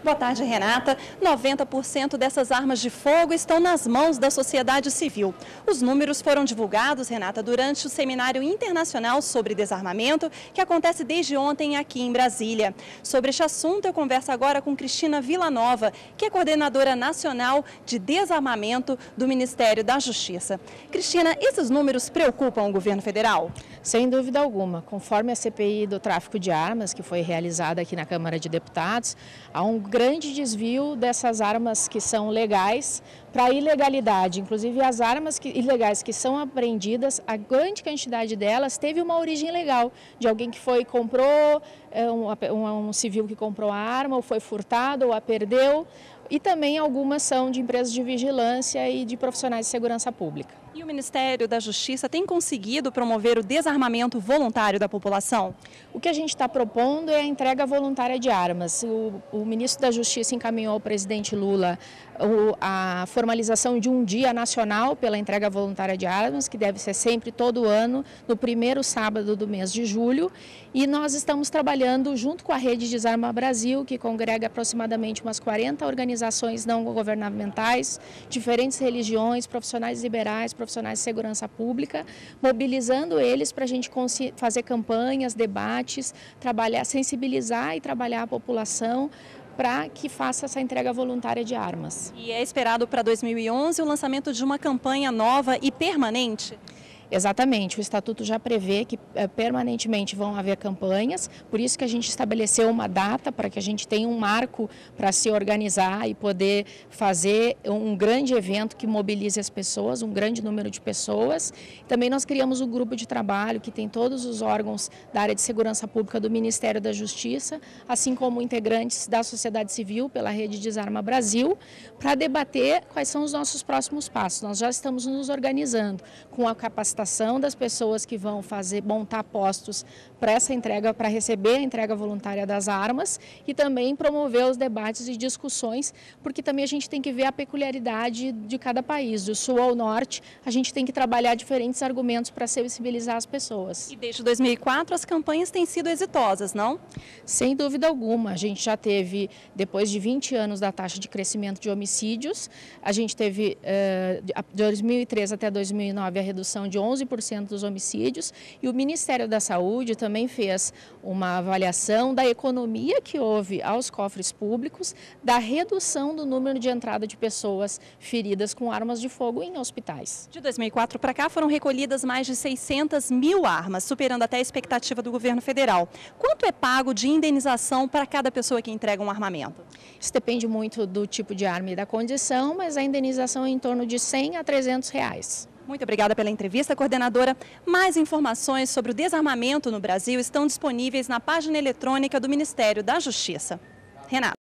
Boa tarde, Renata. 90% dessas armas de fogo estão nas mãos da sociedade civil. Os números foram divulgados, Renata, durante o Seminário Internacional sobre Desarmamento, que acontece desde ontem aqui em Brasília. Sobre este assunto, eu converso agora com Cristina Villanova, que é coordenadora nacional de desarmamento do Ministério da Justiça. Cristina, esses números preocupam o governo federal? Sem dúvida alguma. Conforme a CPI do tráfico de armas, que foi realizada aqui na Câmara de Deputados, há um grande desvio dessas armas que são legais para a ilegalidade. Inclusive, as armas ilegais que são apreendidas, a grande quantidade delas teve uma origem legal, de alguém que comprou, um civil que comprou a arma, ou foi furtado, ou a perdeu. E também algumas são de empresas de vigilância e de profissionais de segurança pública. E o Ministério da Justiça tem conseguido promover o desarmamento voluntário da população? O que a gente está propondo é a entrega voluntária de armas. O ministro da Justiça encaminhou ao presidente Lula a formalização de um dia nacional pela entrega voluntária de armas, que deve ser sempre todo ano, no primeiro sábado do mês de julho. E nós estamos trabalhando junto com a Rede Desarma Brasil, que congrega aproximadamente umas 40 organizações não governamentais, diferentes religiões, profissionais liberais, profissionais de segurança pública, mobilizando eles para a gente fazer campanhas, debates, trabalhar, sensibilizar e trabalhar a população para que faça essa entrega voluntária de armas. E é esperado para 2011 o lançamento de uma campanha nova e permanente? Exatamente, o Estatuto já prevê que permanentemente vão haver campanhas, por isso que a gente estabeleceu uma data para que a gente tenha um marco para se organizar e poder fazer um grande evento que mobilize as pessoas, um grande número de pessoas. Também nós criamos um grupo de trabalho que tem todos os órgãos da área de segurança pública do Ministério da Justiça, assim como integrantes da sociedade civil pela Rede Desarma Brasil, para debater quais são os nossos próximos passos. Nós já estamos nos organizando com a capacitação das pessoas que vão montar postos para essa entrega, para receber a entrega voluntária das armas e também promover os debates e discussões, porque também a gente tem que ver a peculiaridade de cada país, do sul ao norte, a gente tem que trabalhar diferentes argumentos para sensibilizar as pessoas. E desde 2004 as campanhas têm sido exitosas, não? Sem dúvida alguma, a gente já teve, depois de 20 anos da taxa de crescimento de homicídios, a gente teve de 2003 até 2009 a redução de 11% dos homicídios, e o Ministério da Saúde também fez uma avaliação da economia que houve aos cofres públicos, da redução do número de entrada de pessoas feridas com armas de fogo em hospitais. De 2004 para cá foram recolhidas mais de 600 mil armas, superando até a expectativa do governo federal. Quanto é pago de indenização para cada pessoa que entrega um armamento? Isso depende muito do tipo de arma e da condição, mas a indenização é em torno de R$100 a R$300. Muito obrigada pela entrevista, coordenadora. Mais informações sobre o desarmamento no Brasil estão disponíveis na página eletrônica do Ministério da Justiça. Renata.